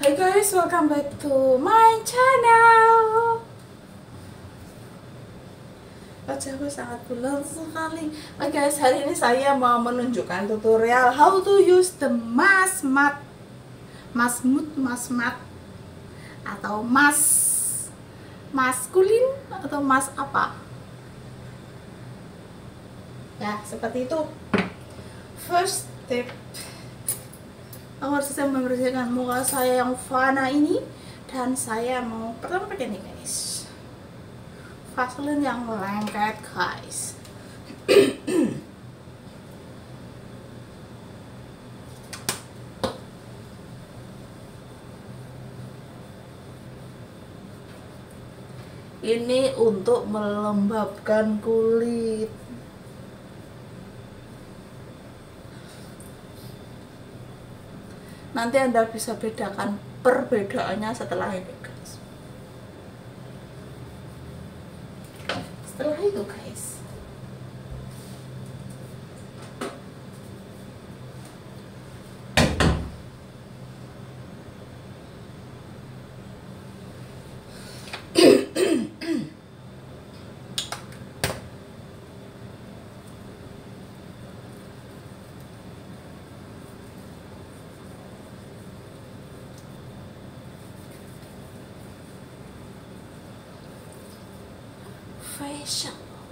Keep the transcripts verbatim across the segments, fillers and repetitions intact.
Hai guys, welcome back to my channel. Wajahku sangat bulat sekali. Oke guys, hari ini saya mau menunjukkan tutorial how to use the mask mat, mask mood, mask mat, atau mask maskulin atau mask apa? Ya, seperti itu. First step, aku harus saya membersihkan muka saya yang fana ini, dan saya mau pertama pakai ini guys, Vaseline yang lengket guys. Ini untuk melembabkan kulit. Nanti Anda bisa bedakan perbedaannya setelah ini guys. Setelah itu guys, facial.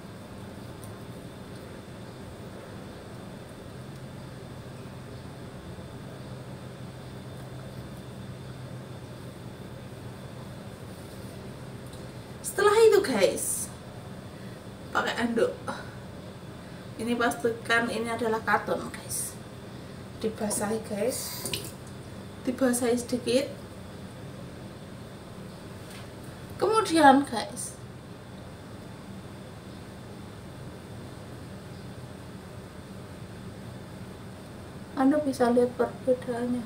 Setelah itu guys, pakai anduk. Ini pastikan ini adalah karton guys. Dibasahi guys, dibasahi sedikit. Kemudian guys, Anda bisa lihat perbedaannya.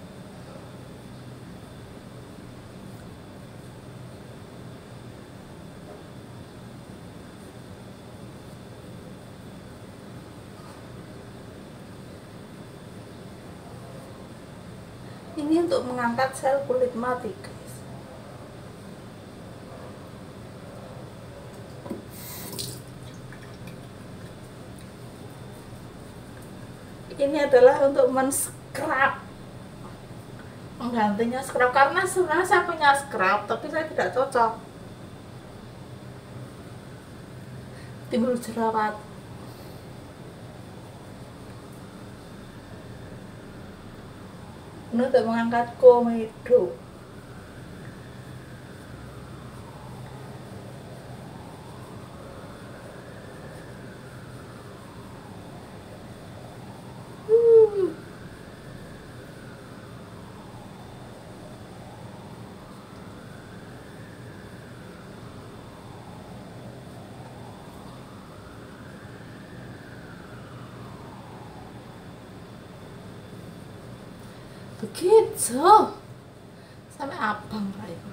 Ini untuk mengangkat sel kulit mati guys. Ini adalah untuk men-scrub, menggantinya scrub, karena sebenarnya saya punya scrub tapi saya tidak cocok, timbul jerawat. Ini untuk mengangkat komedo. Begitu sampai abang itu.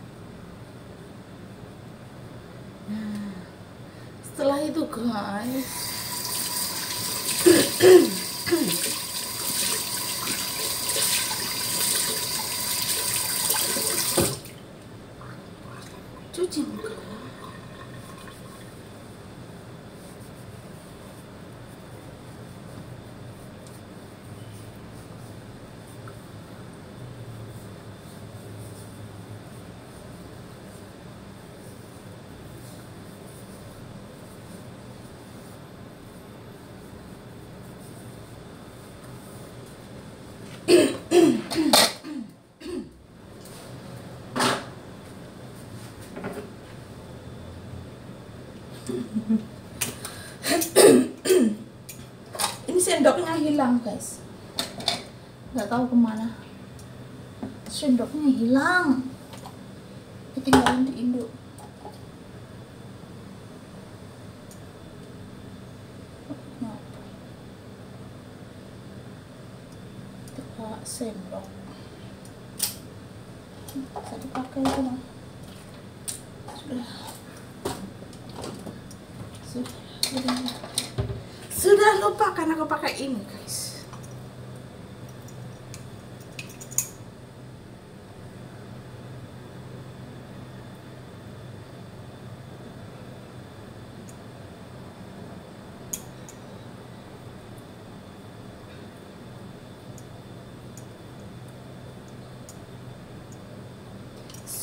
Nah, setelah itu guys, cuci muka. Ini sendoknya hilang guys, nggak tahu kemana. Sendoknya hilang, ketinggalan di Indo. Tiga sendok bisa dipakai itu mah. Sudah. Sudah, sudah lupa karena aku pakai ini guys.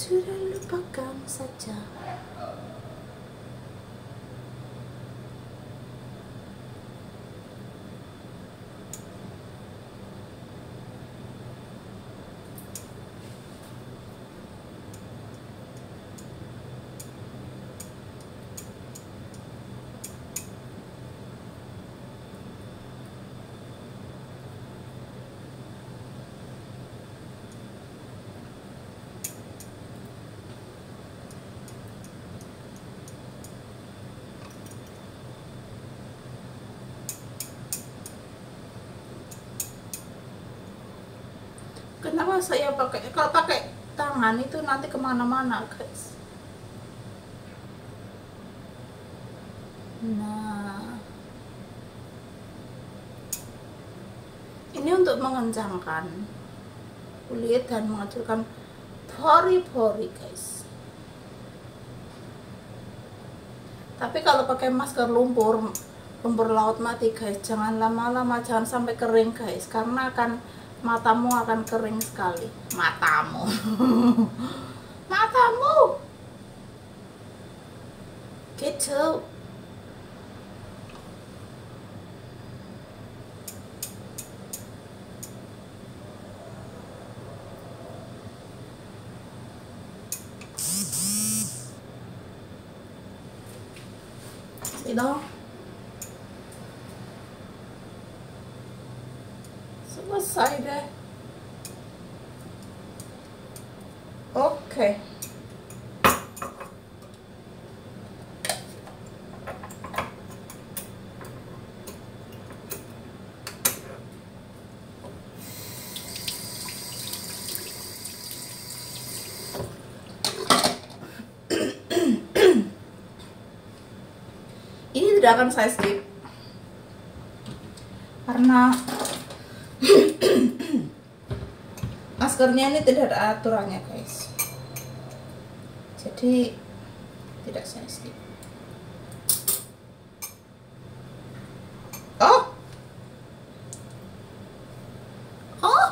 sudah lupakan saja. Kenapa saya pakai, kalau pakai tangan itu nanti kemana-mana guys. Nah, ini untuk mengencangkan kulit dan menghancurkan pori-pori guys. Tapi kalau pakai masker lumpur lumpur laut mati guys, jangan lama-lama, jangan sampai kering guys, karena akan matamu akan kering sekali. Matamu matamu gitu. Itu selesai deh. Oke. Ini tidak akan saya skip karena maskernya ini tidak ada aturannya guys, jadi tidak saya skip. Oh oh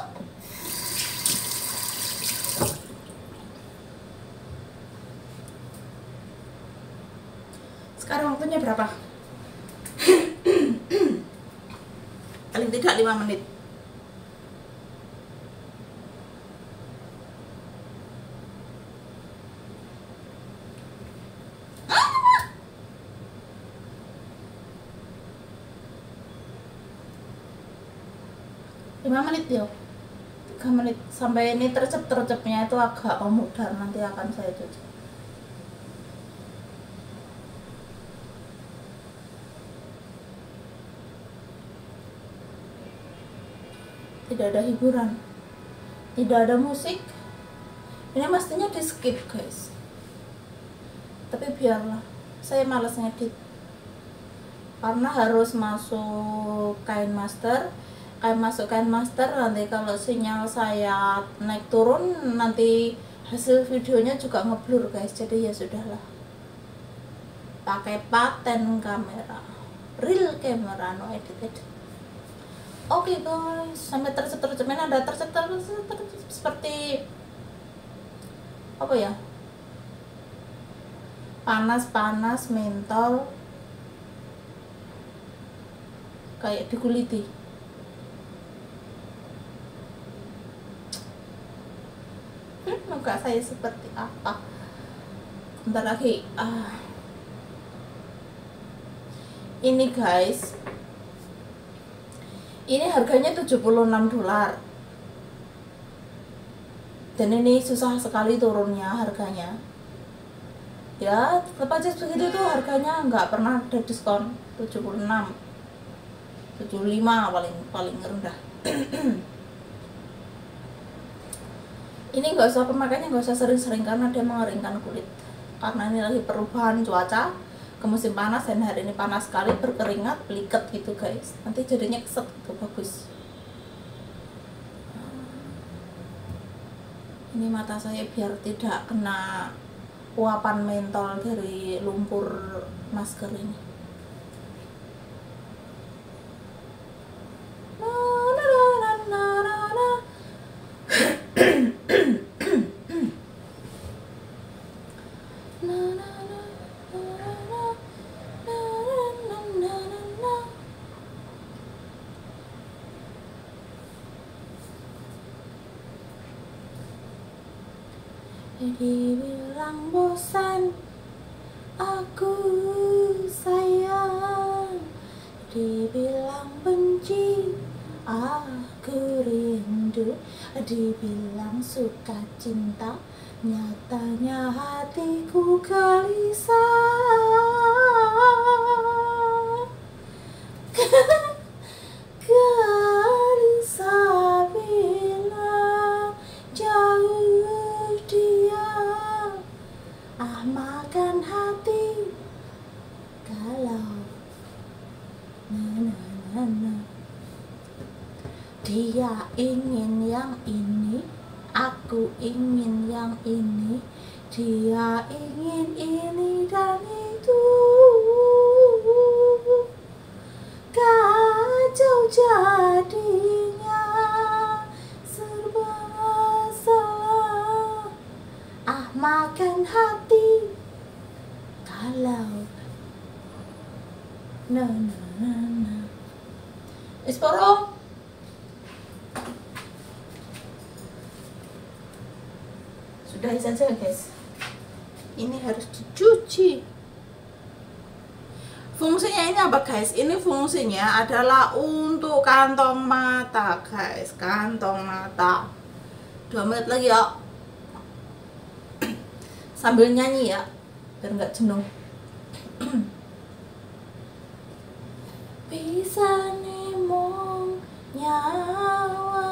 sekarang waktunya berapa? Paling tidak lima menit. lima menit ya, tiga menit sampai ini tercep-tercepnya itu agak memudar, nanti akan saya cuci. Tidak ada hiburan, tidak ada musik, ini mestinya di skip guys, tapi biarlah, saya malas ngedit karena harus masuk kain master. Kain masuk kain master, nanti kalau sinyal saya naik turun nanti hasil videonya juga ngeblur guys, jadi ya sudahlah, pakai paten kamera, real camera, no edit edit. Oke guys, sampai tercep-tercep, ini ada tercep-tercep seperti apa ya, panas-panas mentol kayak dikuliti. Muka saya seperti apa? Bentar lagi. Ah. Ini guys, ini harganya tujuh puluh enam dolar. Dan ini susah sekali turunnya harganya. Ya, tetap aja begitu tuh harganya, nggak pernah ada diskon. tujuh puluh enam, tujuh puluh lima paling paling rendah. Ini nggak usah, pemakaiannya nggak usah sering-sering karena dia mengeringkan kulit. Karena ini lagi perubahan cuaca ke musim panas, dan hari ini panas sekali, berkeringat, peliket gitu guys. Nanti jadinya keset gitu, bagus. Ini mata saya biar tidak kena uapan mentol dari lumpur masker ini. Dibilang bosan, aku sayang. Dibilang benci, aku rindu. Dibilang suka cinta, nyatanya hatiku gelisah. Gelisah bila jauh dia, ah makan hati kalau na, na, na, na. Dia ingin yang ini, aku ingin yang ini. Dia ingin ini dan itu. Kacau jadinya, serba salah. Ah makan hati kalau na na na na. Isporo. Sudah saja guys. Ini harus dicuci. Fungsinya ini apa guys? Ini fungsinya adalah untuk kantong mata guys. Kantong mata. Dua menit lagi ya. Sambil nyanyi ya, biar nggak jenuh. Bisa nemong nyawa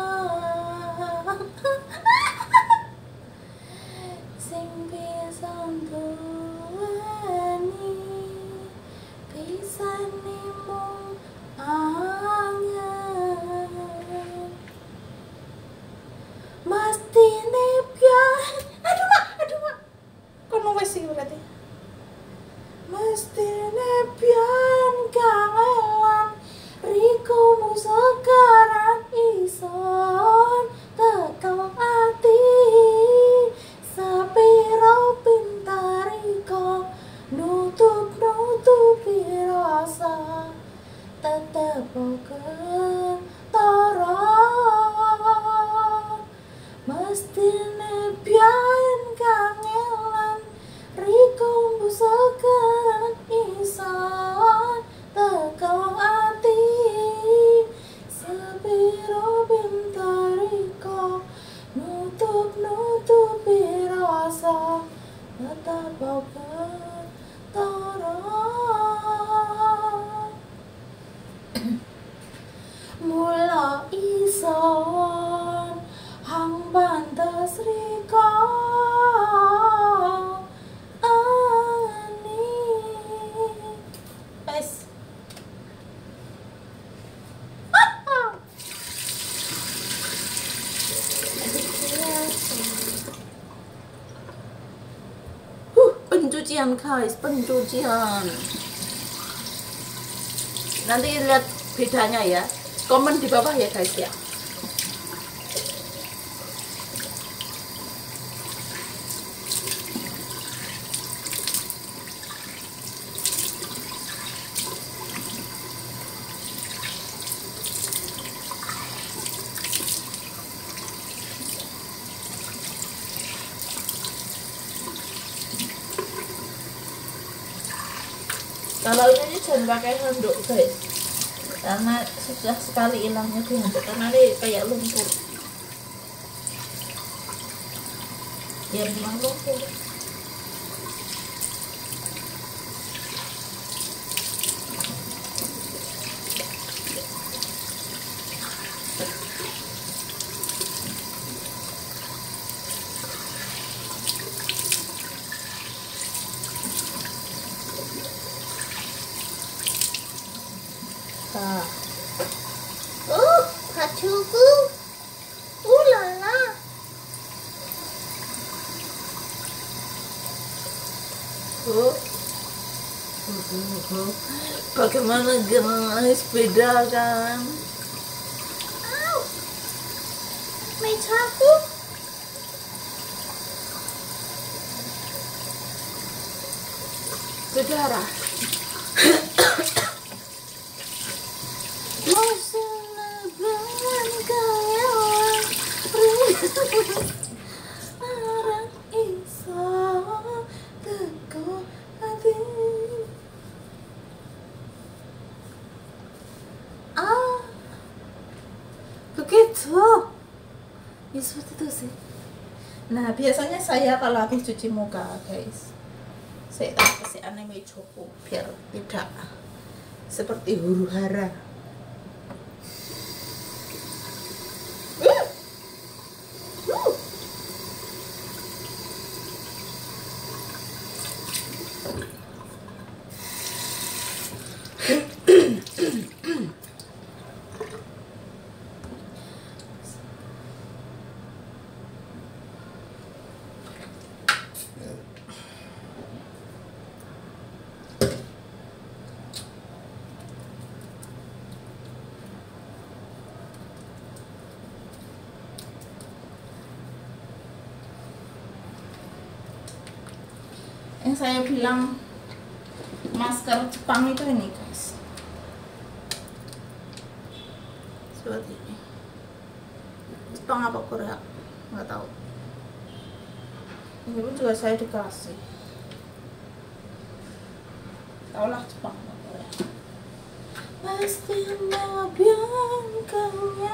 sing bisa nduweni, bisa nemong angen, mesti nepian. Aduh mak, aduh mak, kono wes sih berarti. Mesti nepian kangelan, rikumu sekarang ison teko ati. Sapiro pintariko nutup nutupi rasa, tetep ketara. Mesti nepian kangelan, rikumu sekarang ison teko ati. Sapiro pintariko nutup nutupi rasa, tetap ketara. Mula ison hang pantes riko ani. Pes. Huh, pencucian guys, pencucian. Nanti lihat bedanya ya. Komen di bawah ya guys ya. Kalau ini jangan pakai handuk guys, karena sudah sekali hilangnya di handuk, karena ini kayak lumpur. Ya memang lumpur. Nah. Oh, bajuku. Ulala. Oh. Bagaimana guys, beda kan? Au. Mejaku. Saudara. Orang sih. Nah, biasanya saya kalau habis cuci muka, guys, saya tak kasih anime choco biar tidak seperti huru hara. Yang saya bilang masker Jepang itu ini, guys, seperti ini. Jepang apa Korea nggak tahu, ini pun juga saya dikasih, taulah Jepang apa Korea. Pasti biangkannya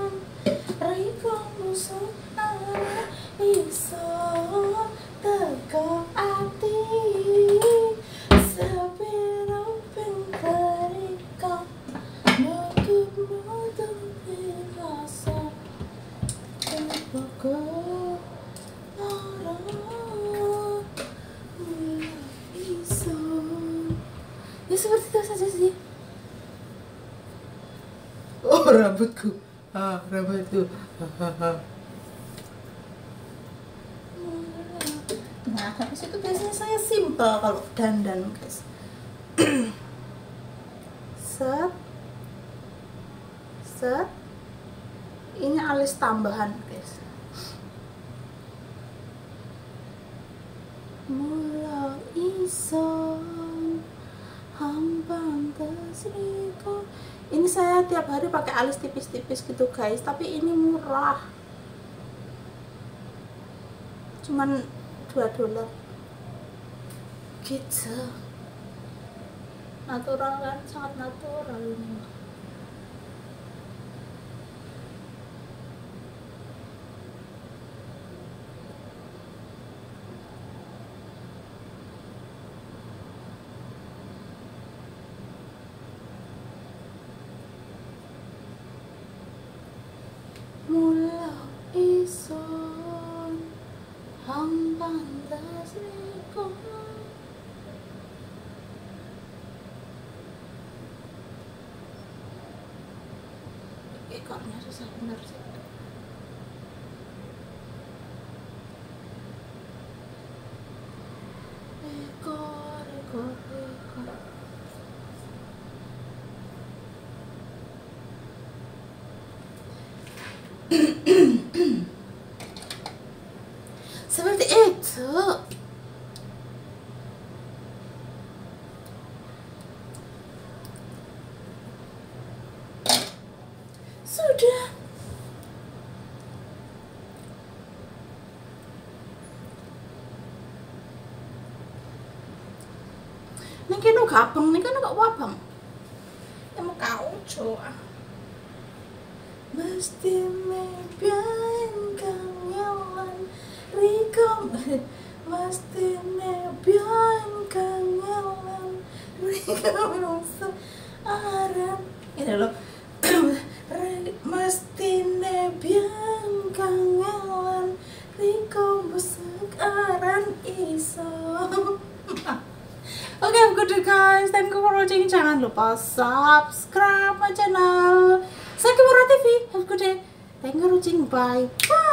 Riko Musara iso teko ati sepiro pengkarika nutup nutup rasa teko orang iso. Ya seperti itu saja sih. Oh, rambutku, ah rambutku, hahaha. Nah, habis itu biasanya saya simple kalau dandan, guys. Set, set. Ini alis tambahan, guys. Mula ison hambang kesriko. Ini saya tiap hari pakai alis tipis-tipis gitu, guys, tapi ini murah, cuman dua dolar gitu. Natural kan, sangat natural ini. Mula ison hambang kesriko. Ekornya susah bener sih. Ekor, ekor, ekor. Seperti itu. Sudah. Ini kena gabung, ini kena gak wabang. Ya mau kau coba. Mesti mebiarin kangelan Riko, mesti mebiarin kangelan Riko searan. Ini loh. Mesti nebian kangelan Riko searan iso. Oke, okay, good guys, thank you for watching. Jangan lupa subscribe my channel. Saya Kimura T V. Have a good day. Thank you for watching. Bye. Bye.